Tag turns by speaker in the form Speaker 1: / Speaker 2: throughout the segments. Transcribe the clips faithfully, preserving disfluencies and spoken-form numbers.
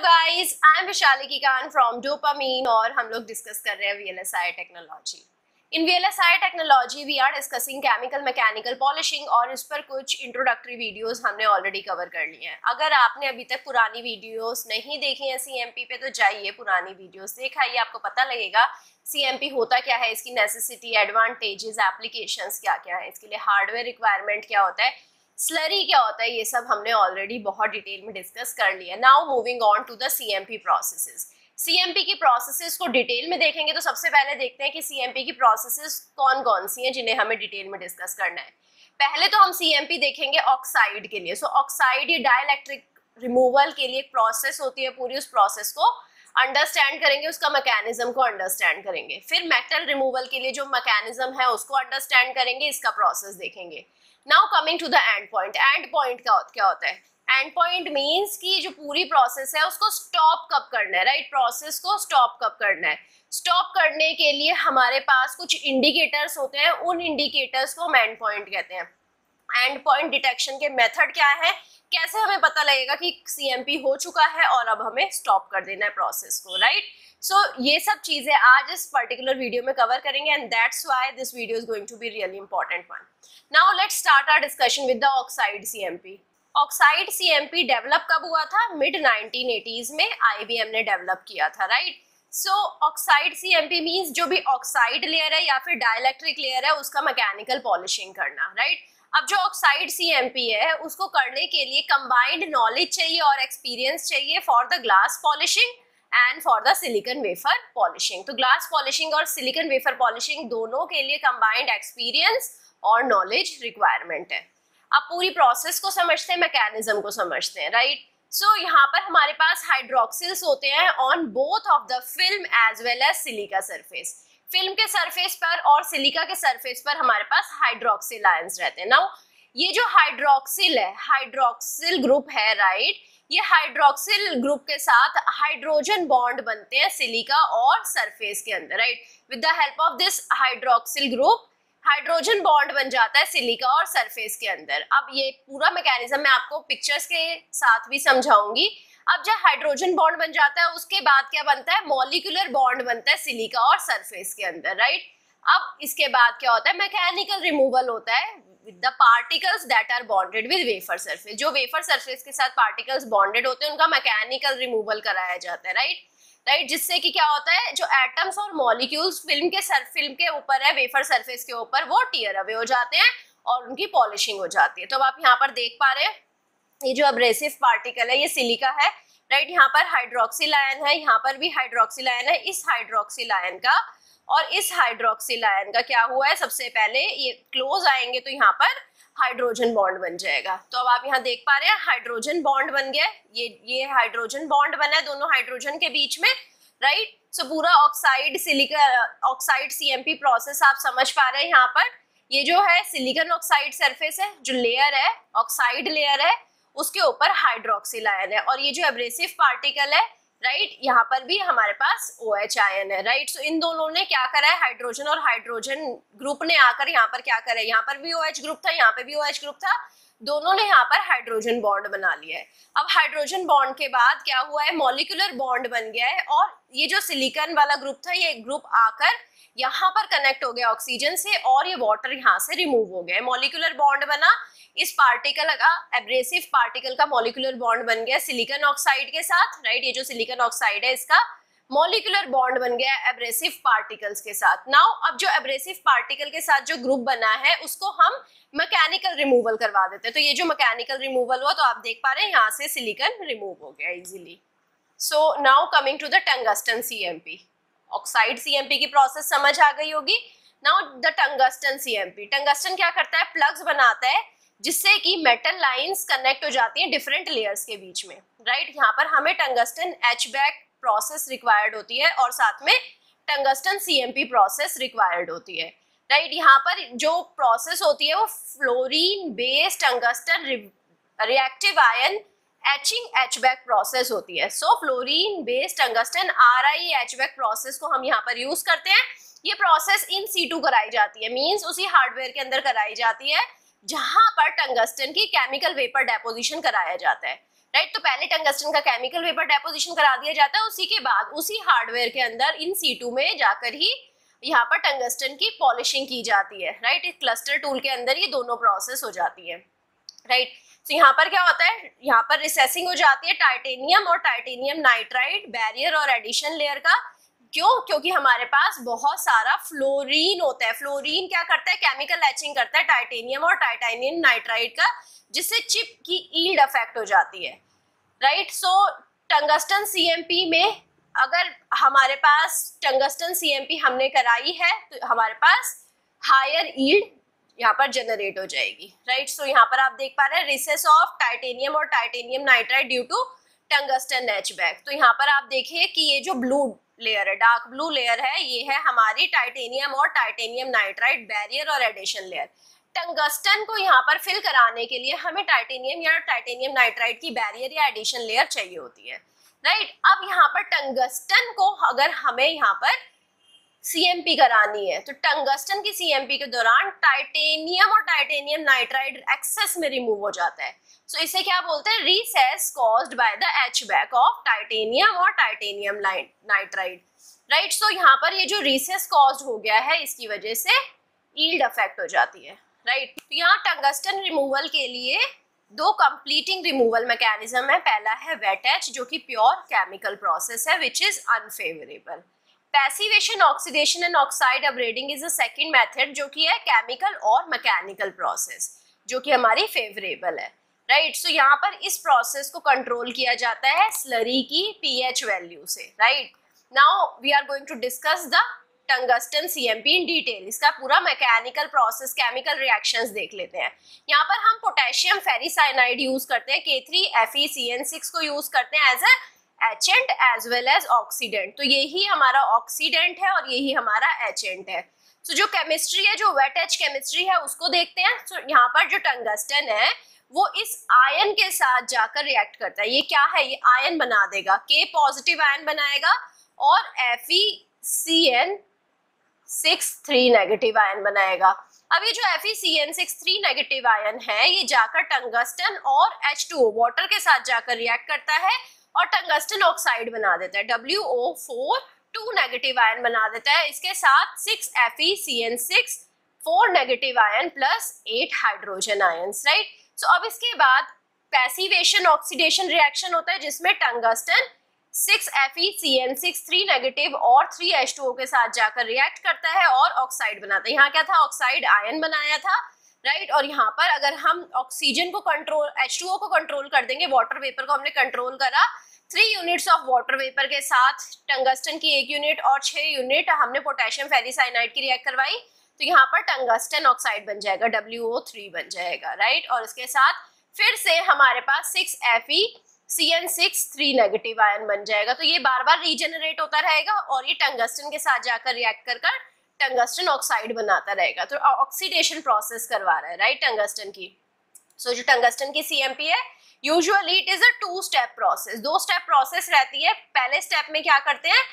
Speaker 1: Guys, I am Vishali Kikan from dopamine और हम लोग डिस्कस कर रहे हैं VLSI technology. In VLSI technology we are discussing chemical mechanical polishing और इस पर कुछ इंट्रोडक्टरी वीडियोस हमने ऑलरेडी कवर कर ली हैं। अगर आपने अभी तक पुरानी वीडियोस नहीं देखी हैं सीएमपी पे तो जाइए पुरानी वीडियोस दिखाइए, आपको पता लगेगा सीएमपी होता क्या है, इसकी नेसेसिटी, एडवांटेजेस, एप्लीकेशंस क्या क्या है, इसके लिए हार्डवेयर रिक्वायरमेंट क्या होता है, स्लरी क्या होता है, ये सब हमने ऑलरेडी बहुत डिटेल में डिस्कस कर लिया। Now moving on to the CMP processes. CMP की प्रोसेसेस को डिटेल में देखेंगे तो सबसे पहले देखते हैं कि सीएमपी की प्रोसेसेस कौन कौन सी हैं जिन्हें हमें डिटेल में डिस्कस करना है। पहले तो हम सीएमपी देखेंगे ऑक्साइड के लिए। सो ऑक्साइड ये डाइइलेक्ट्रिक रिमूवल के लिए एक प्रोसेस होती है, पूरी उस प्रोसेस को अंडरस्टैंड करेंगे, उसका मैकेनिज्म को अंडरस्टैंड करेंगे। फिर मेटल रिमूवल के लिए जो मैकेनिज्म है उसको अंडरस्टैंड करेंगे, इसका प्रोसेस देखेंगे। Now coming to the end point. End point का क्या होता है? एंड पॉइंट मीन्स कि जो पूरी प्रोसेस है उसको स्टॉप कब करना है, राइट? प्रोसेस को स्टॉप कब करना है। स्टॉप करने के लिए हमारे पास कुछ इंडिकेटर्स होते हैं, उन इंडिकेटर्स को हम एंड पॉइंट कहते हैं। एंड पॉइंट डिटेक्शन के मेथड क्या है, कैसे हमें पता लगेगा कि सीएमपी हो चुका है और अब हमें स्टॉप कर देना है प्रोसेस को, राइट? सो so, ये सब चीजें आज इस पर्टिकुलर वीडियो में कवर करेंगे and that's why this video is going to be really important one. Now let's start our discussion with the oxide CMP. Oxide CMP develop कब हुआ था? मिड नाइनटीन एटीज़ में आईबीएम ने develop किया था, right? So oxide CMP means जो भी oxide layer है या फिर डाइइलेक्ट्रिक लेयर है उसका मैकेनिकल पॉलिशिंग करना, राइट? अब जो ऑक्साइड सीएमपी है उसको करने के लिए कंबाइंड नॉलेज चाहिए और एक्सपीरियंस चाहिए for the glass polishing and for the silicon wafer polishing. तो ग्लास पॉलिशिंग और सिलिकॉन वेफर पॉलिशिंग दोनों के लिए कंबाइंड एक्सपीरियंस और नॉलेज रिक्वायरमेंट है। अब पूरी प्रोसेस को समझते हैं, मैकेनिज्म को समझते हैं, राइट? सो so, यहाँ पर हमारे पास हाइड्रोक्सिल्स होते हैं on both of the film as well as silica surface. Film के सरफेस पर और सिलिका के सरफेस पर हमारे पास हाइड्रोक्सिल आयंस रहते हैं। नाउ ये जो हाइड्रोक्सिल है, हाइड्रोक्सिल ग्रुप है, राइट? ये हाइड्रोक्सिल ग्रुप के साथ हाइड्रोजन बॉन्ड बनते हैं सिलिका और सरफेस के अंदर, right? With the help of this hydroxyl group hydrogen bond बन जाता है सिलिका और सरफेस के अंदर। अब ये पूरा मैकेनिज्म मैं आपको पिक्चर्स के साथ भी समझाऊंगी। अब जब हाइड्रोजन बॉन्ड बन जाता है उसके बाद क्या बनता है? मॉलिक्यूलर बॉन्ड बनता है सिलिका और सरफेस के अंदर, राइट? अब इसके बाद क्या होता है? मैकेनिकल रिमूवल होता है with the particles that are bonded with wafer surface. जो वेफर सरफेस के साथ पार्टिकल्स बॉन्डेड होते हैं उनका मैकेनिकल रिमूवल कराया जाता है, राइट? राइट, जिससे कि क्या होता है, जो एटम्स और मॉलिक्यूल्स फिल्म के सर फिल्म के ऊपर है, वेफर सरफेस के ऊपर, वो टियर अवे हो जाते हैं और उनकी पॉलिशिंग हो जाती है। तो अब आप यहाँ पर देख पा रहे हैं ये जो अब्रेसिव पार्टिकल है ये सिलिका है, राइट? यहाँ पर हाइड्रोक्सिल आयन है, यहाँ पर भी हाइड्रोक्सिल आयन है। इस हाइड्रोक्सिल आयन का और इस हाइड्रोक्सिल आयन का क्या हुआ है, सबसे पहले ये क्लोज आएंगे तो यहाँ पर हाइड्रोजन बॉन्ड बन जाएगा। तो अब आप यहाँ देख पा रहे हैं हाइड्रोजन बॉन्ड बन गया, ये ये हाइड्रोजन बॉन्ड बना है दोनों हाइड्रोजन के बीच में, राइट? सो पूरा oxide silica oxide CMP process आप समझ पा रहे हैं। यहाँ पर ये जो है सिलिकॉन ऑक्साइड सरफेस है, जो लेयर है ऑक्साइड लेयर है, उसके ऊपर हाइड्रोक्सिल आयन है और ये जो एब्रेसिव पार्टिकल है, राइट, यहाँ पर भी हमारे पास OH आयन है, राइट? सो इन दोनों ने क्या करा है, हाइड्रोजन और हाइड्रोजन ग्रुप ने आकर यहाँ पर क्या करा है, यहाँ पर भी OH ग्रुप था, यहाँ पे भी OH ग्रुप था, दोनों ने यहाँ पर हाइड्रोजन बॉन्ड बना लिया है। अब हाइड्रोजन बॉन्ड के बाद क्या हुआ है, मॉलिक्यूलर बॉन्ड बन गया है और ये जो सिलिकॉन वाला ग्रुप था ये ग्रुप आकर यहाँ पर कनेक्ट हो गया ऑक्सीजन से और ये वाटर यहाँ से रिमूव हो गया। मॉलिक्यूलर बॉन्ड बना, इस पार्टिकल का एब्रेसिव पार्टिकल का मॉलिक्यूलर बॉन्ड बन गया सिलिकॉन ऑक्साइड के साथ, राइट? ये जो सिलिकॉन ऑक्साइड है इसका मॉलिक्यूलर बॉन्ड बन गया एब्रेसिव पार्टिकल्स के साथ। नाउ अब जो एब्रेसिव पार्टिकल के साथ जो ग्रुप बना है उसको हम मैकेनिकल रिमूवल करवा देते हैं। तो ये जो मैकेनिकल रिमूवल हुआ तो आप देख पा रहे हैं यहाँ से सिलिकॉन रिमूव हो गया easily. So now coming to the tungsten CMP. Oxide CMP की प्रोसेस समझ आ गई होगी। Now the tungsten CMP. Tungsten क्या करता है, प्लग्स बनाता है जिससे कि मेटल लाइंस कनेक्ट हो जाती हैं डिफरेंट लेयर्स के बीच में, राइट? यहाँ पर हमें टंगस्टन एचबैक प्रोसेस रिक्वायर्ड होती है और साथ में टंगस्टन सीएमपी प्रोसेस रिक्वायर्ड होती है, राइट? यहाँ पर जो प्रोसेस होती है वो fluorine based tungsten reactive ion etching etchback process होती है। So fluorine based tungsten R I etchback process को हम यहाँ पर यूज करते हैं। ये प्रोसेस इन सीटू कराई जाती है, मीन्स उसी हार्डवेयर के अंदर कराई जाती है जहां पर टंगस्टन की केमिकल वेपर डेपोजिशन कराया जाता है, राइट। तो पहले टंगस्टन का केमिकल वेपर डेपोजिशन करा दिया जाता है, उसी के बाद उसी हार्डवेयर के अंदर इन सीटू में जाकर ही यहाँ पर टंगस्टन की पॉलिशिंग की जाती है, राइट। एक क्लस्टर टूल के अंदर ये दोनों प्रोसेस हो जाती है, राइट। तो यहाँ पर क्या होता है, यहाँ पर रिसेसिंग हो जाती है टाइटेनियम और टाइटेनियम नाइट्राइड बैरियर और एडिशन लेयर का। क्यों? क्योंकि हमारे पास बहुत सारा फ्लोरीन होता है। फ्लोरीन क्या करता है, केमिकल एचिंग करता है टाइटेनियम और टाइटेनियम नाइट्राइड का, जिससे चिप की ईल्ड अफेक्ट हो जाती है, राइट। सो टंगस्टन सीएमपी में अगर हमारे पास टंगस्टन सीएमपी हमने कराई है तो हमारे पास हायर ईल्ड यहाँ पर जनरेट हो जाएगी, राइट। सो यहाँ पर आप देख पा रहे हैं रिसेस ऑफ टाइटेनियम और titanium nitride due to tungsten etchback. तो यहाँ पर आप देखिए कि ये जो ब्लू लेयर है, डार्क ब्लू लेयर है, ये है हमारी टाइटेनियम और टाइटेनियम नाइट्राइड बैरियर और एडिशन लेयर। टंगस्टन को यहाँ पर फिल कराने के लिए हमें टाइटेनियम या टाइटेनियम नाइट्राइड की बैरियर या एडिशन लेयर चाहिए होती है, राइट। अब यहाँ पर टंगस्टन को अगर हमें यहाँ पर सीएमपी करानी है तो टंगस्टन की सीएमपी के दौरान टाइटेनियम और टाइटेनियम नाइट्राइड एक्सेस में रिमूव हो जाता है। सो so, इसे क्या बोलते हैं, recess caused by the etchback of titanium और टाइटेनियम नाइट्राइड, राइट। सो यहाँ पर ये जो रीसेस कॉज्ड हो गया है, इसकी वजह से ईल्ड अफेक्ट हो जाती है, राइट। तो यहाँ टंगस्टन रिमूवल के लिए दो कंप्लीटिंग रिमूवल मैकेनिज्म है। पहला है वेट एच, जो कि प्योर केमिकल प्रोसेस है which is unfavourable. Passivation, oxidation and oxide upgrading is a second method, जो कि है केमिकल और मैकेनिकल प्रोसेस, जो कि हमारी फेवरेबल है, राइट। सो यहाँ पर इस प्रोसेस को कंट्रोल किया जाता है स्लरी की पीएच वैल्यू से, right. Now we are going to discuss the tungsten CMP in detail. इसका पूरा मैकेनिकल प्रोसेस, केमिकल रिएक्शंस देख लेते हैं। यहाँ पर हम पोटेशियम फेरिसाइनाइड यूज करते हैं, K three F E C N six को यूज करते हैं as a etchant as well as oxidant. तो यही हमारा ऑक्सीडेंट है और यही हमारा एचेंट है। तो so, जो केमिस्ट्री है, जो वेट एच केमिस्ट्री है, उसको देखते हैं। तो so, यहाँ पर जो टंगस्टन है वो इस आयन के साथ जाकर रिएक्ट करता है। ये क्या है, ये आयन बना देगा, के पॉजिटिव आयन बनाएगा और F E C N six three negative ion बनाएगा। अब ये जो F E C N six three negative ion है, ये जाकर टंगस्टन और एच टू ओ वाटर के साथ जाकर रिएक्ट करता है और टंगस्टन ऑक्साइड बना देता है, W O four two negative ion बना देता है। इसके साथ six F E C N six four negative ion plus eight hydrogen ions, right. So अब इसके बाद पैसिवेशन ऑक्सीडेशन रिएक्शन होता है, जिसमें tungsten six F E C N six three negative और थ्री एच टू ओ के साथ जाकर रिएक्ट करता है और ऑक्साइड बनाता है। यहाँ क्या था, ऑक्साइड आयन बनाया था, राइट। और यहाँ पर अगर हम ऑक्सीजन को कंट्रोल, एच टू ओ को कंट्रोल कर देंगे, वाटर वेपर को हमने कंट्रोल करा, three units of water vapour के साथ टंगस्टन की एक यूनिट और छह यूनिट हमने पोटेशियम फेरिसाइनाइड की रिएक्ट करवाई, तो यहाँ पर टंगस्टन ऑक्साइड बन जाएगा, डब्ल्यू ओ थ्री बन जाएगा, राइट। और इसके साथ फिर से हमारे पास six F E C N six three negative ion बन जाएगा। तो ये बार बार रीजनरेट होता रहेगा और ये टंगस्टन के साथ जाकर रिएक्ट कर कर टंगस्टन ऑक्साइड बनाता रहेगा। तो ऑक्सीडेशन प्रोसेस करवा रहा है, राइट, टंगस्टन की। सो so, जो टंगस्टन की सीएमपी है, usually it is a two step process, दो स्टेप प्रोसेस रहती है। पहले स्टेप में क्या करते हैं,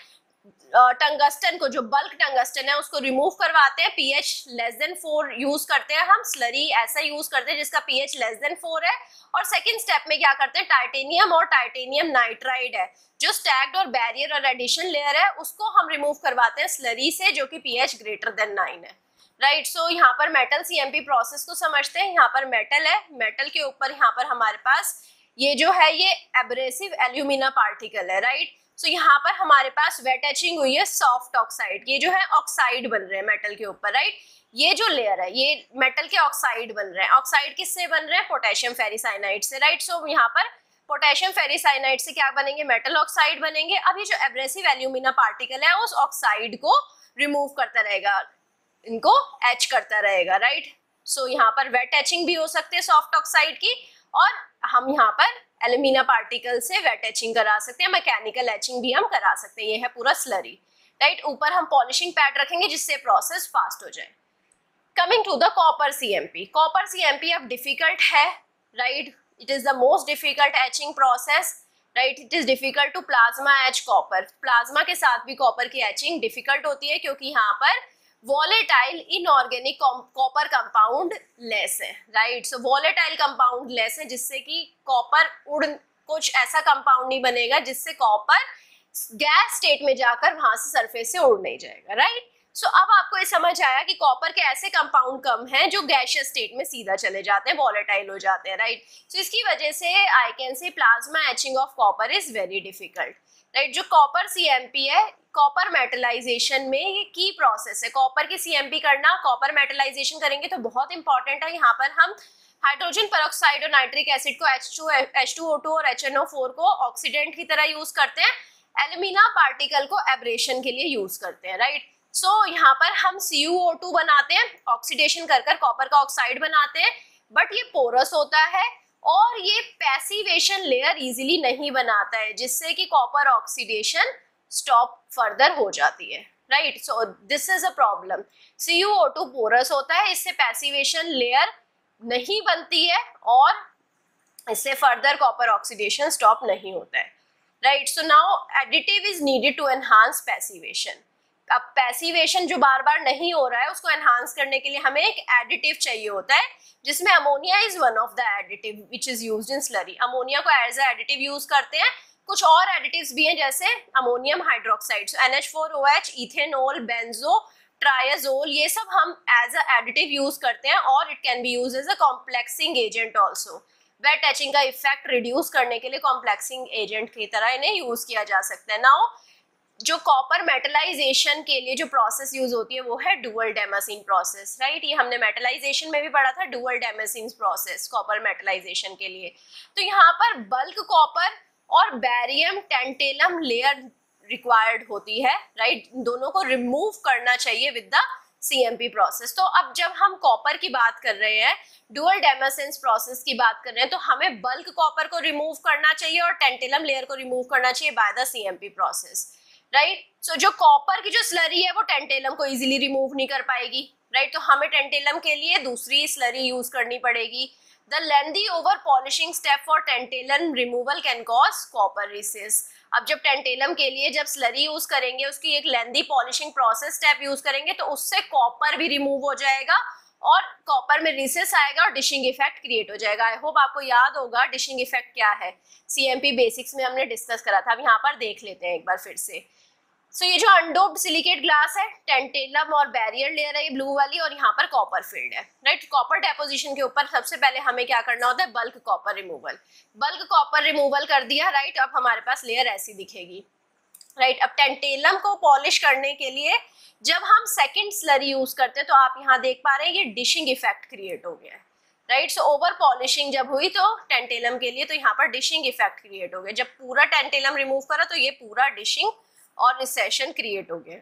Speaker 1: टंगस्टन को, जो बल्क टंगस्टन है उसको रिमूव करवाते हैं, pH less than four use करते हैं हम, स्लरी ऐसा यूज करते हैं जिसका पीएच लेस देन फोर है। और सेकंड स्टेप में क्या करते हैं, टाइटेनियम और टाइटेनियम नाइट्राइड है, जो स्टैक्ड और बैरियर और एडिशन लेयर है, उसको हम रिमूव करवाते हैं स्लरी से, जो कि पीएच ग्रेटर देन नाइन है, राइट। सो यहाँ पर मेटल सीएमपी प्रोसेस को समझते हैं। यहाँ पर मेटल है, मेटल के ऊपर यहाँ पर हमारे पास ये जो है ये एब्रेसिव एल्यूमिना पार्टिकल है, राइट। सो so, यहाँ पर हमारे पास वेट एचिंग हुई है सॉफ्ट ऑक्साइड, ये जो है ऑक्साइड बन रहे हैं मेटल के ऊपर, राइट। ये जो लेयर है ये मेटल के ऑक्साइड बन रहे हैं। ऑक्साइड किससे बन रहे हैं, पोटेशियम फेरिसाइनाइड से, राइट। सो यहाँ पर पोटेशियम फेरिसाइनाइड से क्या बनेंगे, मेटल ऑक्साइड बनेंगे। अब ये जो एब्रेसिव एल्यूमिना पार्टिकल है उस ऑक्साइड को रिमूव करता रहेगा, इनको एच करता रहेगा, राइट। सो यहाँ पर वेट एचिंग भी हो सकती है सॉफ्ट ऑक्साइड की, और हम यहाँ पर एल्यूमिना पार्टिकल से वेट एचिंग करा सकते हैं, मैकेनिकल एचिंग भी हम करा सकते हैं। ये है पूरा स्लरी, राइट। ऊपर हम पॉलिशिंग पैड रखेंगे जिससे प्रोसेस फास्ट हो जाए। Coming to the copper CMP, copper CMP अब डिफिकल्ट है, right. It is the most difficult etching process, right. It is difficult to plasma etch copper, plasma के साथ भी कॉपर की एचिंग डिफिकल्ट होती है, क्योंकि यहाँ पर volatile inorganic copper compound less है, right. So volatile compound less है, जिससे कि कॉपर उड़ कुछ ऐसा कंपाउंड नहीं बनेगा जिससे कॉपर गैस स्टेट में जाकर वहां से सरफेस से उड़ नहीं जाएगा, राइट। सो so, अब आपको ये समझ आया कि कॉपर के ऐसे कंपाउंड कम हैं जो गैसियस स्टेट में सीधा चले जाते हैं, वॉलेटाइल हो जाते हैं, राइट। सो so, इसकी वजह से I can say plasma etching of copper is very difficult, right. जो कॉपर सीएमपी है, कॉपर मेटलाइजेशन में ये की प्रोसेस है। कॉपर की सीएमपी करना, कॉपर मेटलाइजेशन करेंगे तो बहुत इंपॉर्टेंट है। यहाँ पर हम हाइड्रोजन पेरोक्साइड और नाइट्रिक एसिड को H two H two O two और एच एन ओ फोर को ऑक्सीडेंट की तरह यूज करते हैं, एल्यूमिना पार्टिकल को एब्रेशन के लिए यूज करते हैं, राइट। सो so, यहाँ पर हम सी यू ओ टू बनाते हैं, ऑक्सीडेशन कर कर कॉपर का ऑक्साइड बनाते हैं, बट ये पोरस होता है और ये पैसिवेशन लेयर इजीली नहीं बनाता है, जिससे कि कॉपर ऑक्सीडेशन स्टॉप फर्दर हो जाती है, right. So this is a problem. C U O two porous होता है, इससे पैसिवेशन लेयर नहीं बनती है और इससे फर्दर कॉपर ऑक्सीडेशन स्टॉप नहीं होता है, right. So now additive is needed to enhance passivation. अब पैसिवेशन जो बार बार नहीं हो रहा है उसको एनहांस करने के लिए हमें एक एडिटिव चाहिए होता है, जिसमें ammonia is one of the additive which is used in slurry. Ammonia को एज अ एडिटिव यूज करते हैं। कुछ और एडिटिव्स भी हैं जैसे ammonium hydroxide, N H four O H, ethanol, benzotriazole, ये सब हम एज अ एडिटिव यूज करते हैं और it can be use as a complexing agent also. Wet etching का इफेक्ट रिड्यूस करने के लिए कॉम्प्लेक्सिंग एजेंट की तरह इन्हें यूज किया जा सकता है। नाउ जो कॉपर मेटलाइजेशन के लिए जो प्रोसेस यूज होती है वो है डुअल डेमासिन प्रोसेस, राइट। ये हमने मेटलाइजेशन में भी पढ़ा था, dual damascene process copper metallization के लिए। तो यहाँ पर बल्क कॉपर और बैरियम टेंटेलम लेयर रिक्वायर्ड होती है, राइट। दोनों को रिमूव करना चाहिए विद द सीएमपी प्रोसेस। तो अब जब हम कॉपर की बात कर रहे हैं, डुअल डेमासिन प्रोसेस की बात कर रहे हैं, तो हमें बल्क कॉपर को रिमूव करना चाहिए और टेंटेलम लेयर को रिमूव करना चाहिए by the CMP process, right. So जो कॉपर की जो स्लरी है वो टेंटेलम को इजीली रिमूव नहीं कर पाएगी, राइट right? तो हमें टेंटेलम के लिए दूसरी स्लरी यूज करनी पड़ेगी। The lengthy over polishing step for tantalum removal can cause copper recess. अब जब टेंटेलम के लिए जब स्लरी यूज करेंगे, उसकी एक lengthy polishing process step use करेंगे, तो उससे कॉपर भी रिमूव हो जाएगा और कॉपर में रिसेस आएगा और डिशिंग इफेक्ट क्रिएट हो जाएगा। आई होप आपको याद होगा डिशिंग इफेक्ट क्या है, सीएमपी बेसिक्स में हमने डिस्कस करा था। अब यहाँ पर देख लेते हैं एक बार फिर से। सो so, ये जो अनडोप्ड सिलिकेट ग्लास है, टेंटेलम और बैरियर लेयर है ये ब्लू वाली, और यहाँ पर कॉपर फील्ड है, राइट। कॉपर डेपोजिशन के ऊपर सबसे पहले हमें क्या करना होता है, bulk copper removal. Bulk copper removal कर दिया, राइट। अब हमारे पास लेयर ऐसी दिखेगी, राइट। अब टेंटेलम को पॉलिश करने के लिए जब हम सेकेंड स्लरी यूज करते हैं तो आप यहाँ देख पा रहे हैं ये डिशिंग इफेक्ट क्रिएट हो गया है, राइट। सो ओवर पॉलिशिंग जब हुई तो टेंटेलम के लिए, तो यहाँ पर डिशिंग इफेक्ट क्रिएट हो गया। जब पूरा टेंटेलम रिमूव करा तो ये पूरा डिशिंग और रिसेशन क्रिएट हो गया।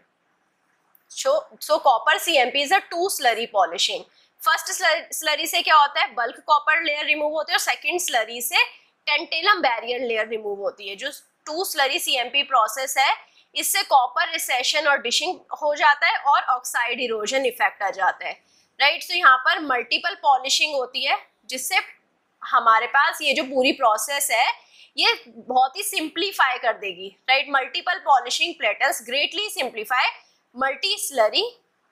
Speaker 1: So so copper CMP is a two slurry polishing. First slurry से क्या होता है, बल्क कॉपर लेयर रिमूव होती है, और सेकंड स्लरी से टेंटेलम बैरियर लेयर रिमूव होती है। जो टू स्लरी सीएमपी प्रोसेस है, इससे कॉपर रिसेशन और डिशिंग हो जाता है और ऑक्साइड इरोजन इफेक्ट आ जाता है, राइट। सो यहाँ पर मल्टीपल पॉलिशिंग होती है, जिससे हमारे पास ये जो पूरी प्रोसेस है ये बहुत ही सिंप्लीफाई कर देगी, right. Multiple polishing platters greatly simplify multi slurry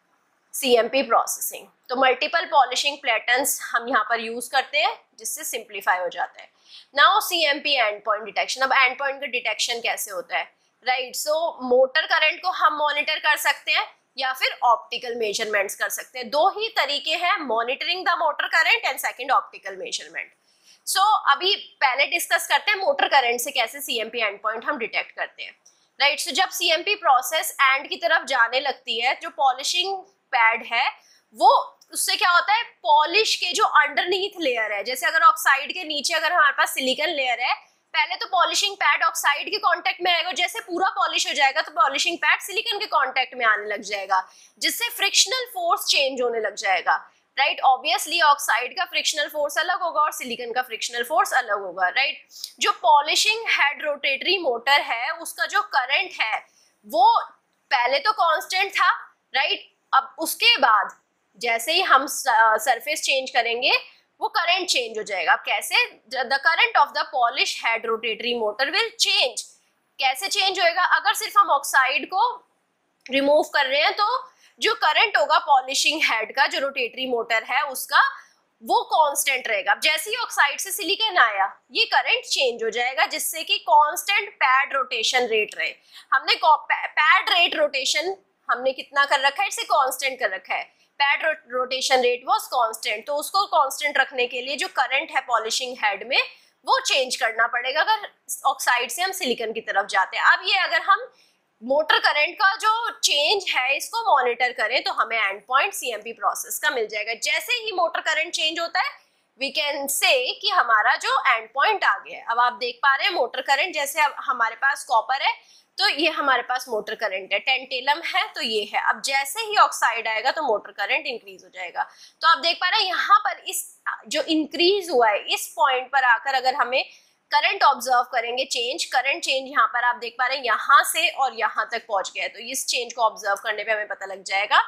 Speaker 1: CMP processing. तो मल्टीपल पॉलिशिंग प्लेटर्स हम यहाँ पर यूज करते हैं, जिससे सिंप्लीफाई हो जाता है। Now CMP end point detection. अब एंड पॉइंट का डिटेक्शन कैसे होता है, राइट। सो मोटर करंट को हम मॉनिटर कर सकते हैं या फिर ऑप्टिकल मेजरमेंट्स कर सकते हैं। दो ही तरीके हैं, monitoring the motor current and second optical measurement. So so, अभी पहले डिस्कस करते हैं मोटर करंट से कैसे सीएमपी एंड पॉइंट हम डिटेक्ट करते हैं, राइट। सो जब सीएमपी प्रोसेस एंड की तरफ जाने लगती है, जो पॉलिशिंग पैड है वो, उससे क्या होता है, पॉलिश के जो अंडरनीथ लेयर है, जैसे अगर ऑक्साइड के नीचे अगर हमारे पास सिलिकॉन लेयर है, पहले तो पॉलिशिंग पैड ऑक्साइड के कांटेक्ट में आएगा, जैसे पूरा पॉलिश हो जाएगा तो पॉलिशिंग पैड सिलिकॉन के कांटेक्ट में आने लग जाएगा, जिससे फ्रिक्शनल फोर्स चेंज होने लग जाएगा, राइट। ऑब्वियसली ऑक्साइड का फ्रिक्शनल फोर्स अलग होगा और सिलिकॉन का फ्रिक्शनल फोर्स अलग होगा, राइट। जो पॉलिशिंग हेड रोटेटरी मोटर है, उसका जो करंट है वो पहले तो कांस्टेंट था, राइट। अब उसके बाद जैसे ही हम सरफेस चेंज करेंगे वो करंट चेंज हो जाएगा। अब कैसे, the current of the polish head rotary motor will change. कैसे चेंज होएगा, अगर सिर्फ हम ऑक्साइड को रिमूव कर रहे हैं तो जो करंट होगा पॉलिशिंग हेड का, जो रोटेटरी मोटर है उसका, वो कांस्टेंट रहेगा। अब जैसे ही ऑक्साइड से सिलिकॉन आया ये करंट चेंज हो जाएगा जिससे कि कांस्टेंट पैड रोटेशन रेट रहे। हमने पैड रेट रोटेशन हमने कितना कर रखा है, इसे कांस्टेंट कर रखा है, pad rotation rate was constant, तो उसको कांस्टेंट रखने के लिए जो करंट है पॉलिशिंग हेड में वो चेंज करना पड़ेगा अगर ऑक्साइड से हम सिलिकॉन की तरफ जाते हैं। अब ये अगर हम मोटर करंट का जो चेंज है इसको मॉनिटर करें तो हमें एंड पॉइंट सीएमपी प्रोसेस का मिल जाएगा। जैसे ही मोटर करंट चेंज होता है वी कैन से कि हमारा जो एंड पॉइंट आ गया है। अब आप देख पा रहे हैं मोटर करंट, जैसे अब हमारे पास कॉपर है तो ये हमारे पास मोटर करंट है, टेंटेलम है तो ये है। अब जैसे ही ऑक्साइड आएगा तो मोटर करंट इंक्रीज हो जाएगा। तो आप देख पा रहे हैं यहाँ पर इस जो इंक्रीज हुआ है इस पॉइंट पर आकर अगर हमें करंट ऑब्जर्व करेंगे, चेंज करंट चेंज यहाँ पर आप देख पा रहे हैं यहाँ से और यहाँ तक पहुंच गया है। तो इस चेंज को ऑब्जर्व करने पे हमें पता लग जाएगा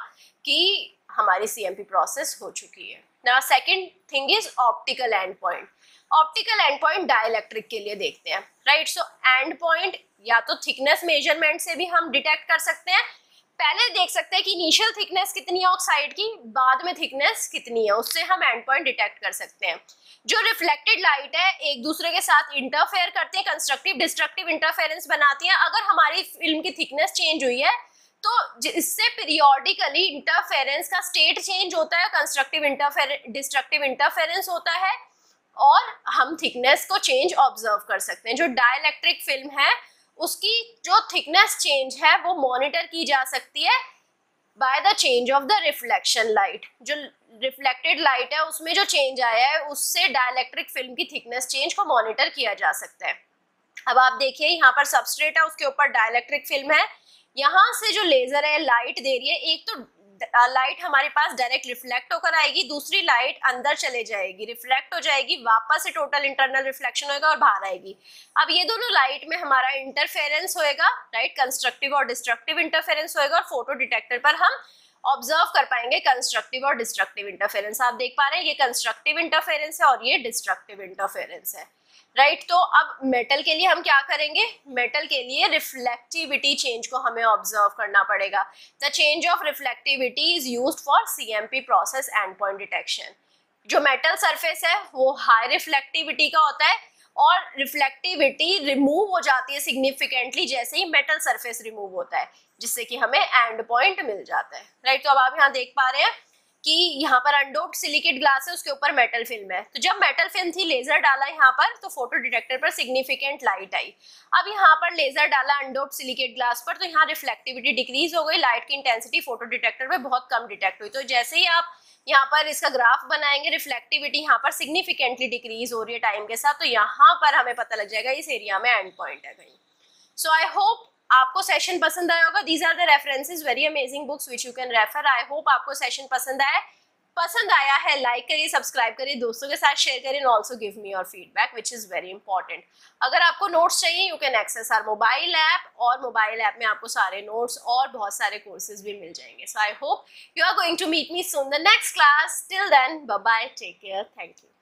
Speaker 1: कि हमारी सीएमपी प्रोसेस हो चुकी है। Now second thing is optical end point. Optical end point dielectric के लिए देखते हैं, राइट। सो एंड पॉइंट या तो थिकनेस मेजरमेंट से भी हम डिटेक्ट कर सकते हैं। पहले देख सकते हैं कि इनिशियल थिकनेस कितनी है ऑक्साइड की, बाद में थिकनेस कितनी है, उससे हम एंड पॉइंट डिटेक्ट कर सकते हैं। जो रिफ्लेक्टेड लाइट है एक दूसरे के साथ इंटरफेयर करते हैं, कंस्ट्रक्टिव डिस्ट्रक्टिव इंटरफेरेंस बनाती हैं। अगर हमारी फिल्म की थिकनेस चेंज हुई है तो इससे पीरियोडिकली इंटरफेरेंस का स्टेट चेंज होता है, कंस्ट्रक्टिव इंटरफेरेंस डिस्ट्रक्टिव इंटरफेरेंस होता है और हम थिकनेस को चेंज ऑब्जर्व कर सकते हैं। जो डाइलेक्ट्रिक फिल्म है उसकी जो थिकनेस चेंज है वो मॉनिटर की जा सकती है by the change of the reflection light. जो रिफ्लेक्टेड लाइट है उसमें जो चेंज आया है उससे डाइलेक्ट्रिक फिल्म की थिकनेस चेंज को मॉनिटर किया जा सकता है। अब आप देखिए यहाँ पर सबस्ट्रेट है, उसके ऊपर डाइलेक्ट्रिक फिल्म है, यहाँ से जो लेजर है लाइट दे रही है, एक तो लाइट हमारे पास डायरेक्ट रिफ्लेक्ट होकर आएगी, दूसरी लाइट अंदर चले जाएगी, रिफ्लेक्ट हो जाएगी, वापस से टोटल इंटरनल रिफ्लेक्शन होगा और बाहर आएगी। अब ये दोनों लाइट में हमारा इंटरफेरेंस होएगा, राइट, कंस्ट्रक्टिव और डिस्ट्रक्टिव इंटरफेरेंस होएगा और फोटो डिटेक्टर पर हम ऑब्जर्व कर पाएंगे कंस्ट्रक्टिव और डिस्ट्रक्टिव इंटरफेरेंस। आप देख पा रहे हैं ये कंस्ट्रक्टिव इंटरफेरेंस है और ये डिस्ट्रक्टिव इंटरफेरेंस है, राइट right, तो अब मेटल के लिए हम क्या करेंगे, मेटल के लिए रिफ्लेक्टिविटी चेंज को हमें ऑब्जर्व करना पड़ेगा। The change of reflectivity is used for CMP process end point detection. जो मेटल सरफेस है वो हाई रिफ्लेक्टिविटी का होता है और रिफ्लेक्टिविटी रिमूव हो जाती है सिग्निफिकेंटली जैसे ही मेटल सरफेस रिमूव होता है, जिससे कि हमें एंड पॉइंट मिल जाता है, राइट right, तो अब आप यहाँ देख पा रहे हैं कि यहाँ पर अनडोप्ड सिलिकेट ग्लास है, उसके ऊपर मेटल फिल्म है। तो जब मेटल फिल्म थी लेजर डाला यहाँ पर तो फोटो डिटेक्टर पर सिग्निफिकेंट लाइट आई। अब यहाँ पर लेजर डाला अनडोप्ड सिलिकेट ग्लास पर तो यहाँ रिफ्लेक्टिविटी डिक्रीज हो गई, लाइट की इंटेंसिटी फोटो डिटेक्टर पर बहुत कम डिटेक्ट हुई। तो जैसे ही आप यहाँ पर इसका ग्राफ बनाएंगे रिफ्लेक्टिविटी यहाँ पर सिग्निफिकेंटली डिक्रीज हो रही है टाइम के साथ, तो यहाँ पर हमें पता लग जाएगा इस एरिया में एंड पॉइंट है कहीं। सो आई होप आपको सेशन पसंद आया होगा। These are the references, very amazing books which you can refer. I hope आपको सेशन पसंद आया पसंद आया है लाइक करिए, सब्सक्राइब करिए, दोस्तों के साथ शेयर करिए, and also give me your feedback which is very important. अगर आपको नोट्स चाहिए you can access our mobile app, और मोबाइल ऐप में आपको सारे नोट्स और बहुत सारे कोर्सेज भी मिल जाएंगे। So I hope you are going to meet me soon the next class. Till then bye bye, take care, thank you.